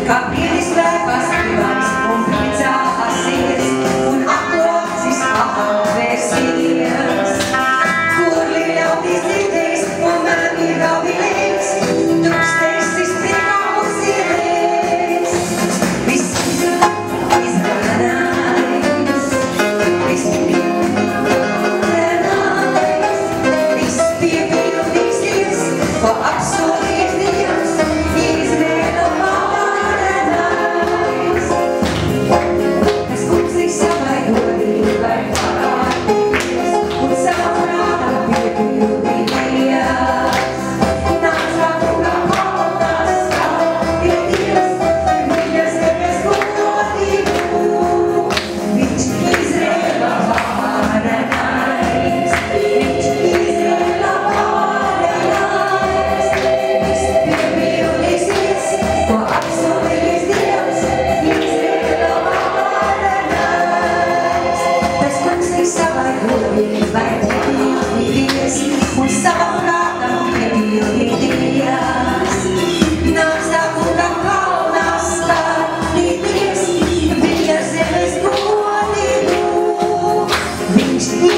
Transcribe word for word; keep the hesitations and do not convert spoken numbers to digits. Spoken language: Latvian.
kā brīdis vēpās divās un priecās sirds, un aklocis apvērsies. Kur ļaudis dzirdēs, un mani gavilēs, trūkstēsis priekā uz ielēs. Viss izganājis, viss piepildījis, viss piepildīsies, ko apsolījis Dievs, Izraēla varenais. Tas kungs ir savai godībai parādījis, un savā prātā piepildījās. Nāca kunga kalnās stāvīties, viņa zemes godību. Viņš Izraēla varenais, viņš Izraēla varenais. Viss piepildīsies, ko apsolījis Dievs, Izraēla varenais. Tas kungs ir savai godībai piepildījies, un savā prātā piepildījās. Nāca kunga kalnās stāvīties, viņa zemes godību. Viņš